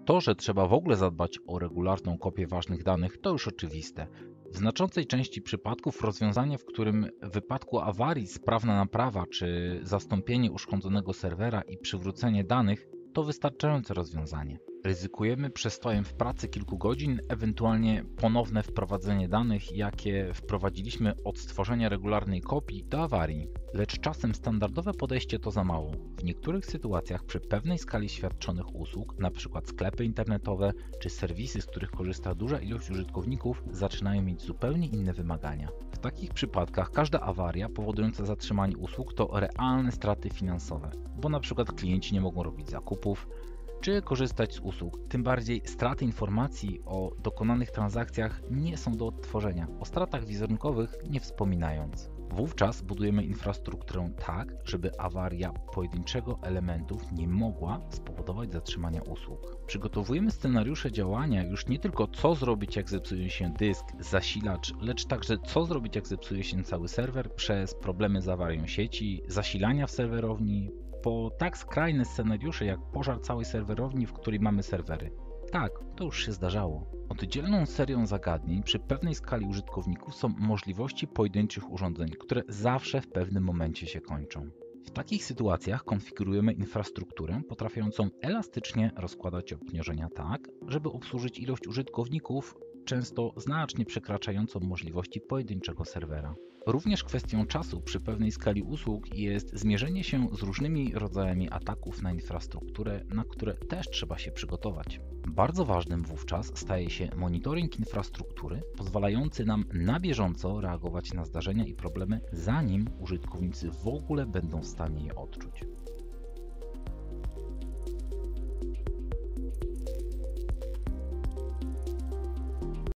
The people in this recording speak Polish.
To, że trzeba w ogóle zadbać o regularną kopię ważnych danych, to już oczywiste. W znaczącej części przypadków rozwiązanie, w którym w wypadku awarii sprawna naprawa czy zastąpienie uszkodzonego serwera i przywrócenie danych to wystarczające rozwiązanie. Ryzykujemy przestojem w pracy kilku godzin, ewentualnie ponowne wprowadzenie danych, jakie wprowadziliśmy od stworzenia regularnej kopii do awarii. Lecz czasem standardowe podejście to za mało. W niektórych sytuacjach przy pewnej skali świadczonych usług, np. sklepy internetowe czy serwisy, z których korzysta duża ilość użytkowników, zaczynają mieć zupełnie inne wymagania. W takich przypadkach każda awaria powodująca zatrzymanie usług to realne straty finansowe, bo np. klienci nie mogą robić zakupów, czy korzystać z usług. Tym bardziej straty informacji o dokonanych transakcjach nie są do odtworzenia, o stratach wizerunkowych nie wspominając. Wówczas budujemy infrastrukturę tak, żeby awaria pojedynczego elementu nie mogła spowodować zatrzymania usług. Przygotowujemy scenariusze działania już nie tylko co zrobić, jak zepsuje się dysk, zasilacz, lecz także co zrobić, jak zepsuje się cały serwer przez problemy z awarią sieci, zasilania w serwerowni, po tak skrajne scenariusze jak pożar całej serwerowni, w której mamy serwery. Tak, to już się zdarzało. Oddzielną serią zagadnień przy pewnej skali użytkowników są możliwości pojedynczych urządzeń, które zawsze w pewnym momencie się kończą. W takich sytuacjach konfigurujemy infrastrukturę potrafiącą elastycznie rozkładać obciążenia tak, żeby obsłużyć ilość użytkowników, często znacznie przekraczającą możliwości pojedynczego serwera. Również kwestią czasu przy pewnej skali usług jest zmierzenie się z różnymi rodzajami ataków na infrastrukturę, na które też trzeba się przygotować. Bardzo ważnym wówczas staje się monitoring infrastruktury, pozwalający nam na bieżąco reagować na zdarzenia i problemy, zanim użytkownicy w ogóle będą w stanie je odczuć.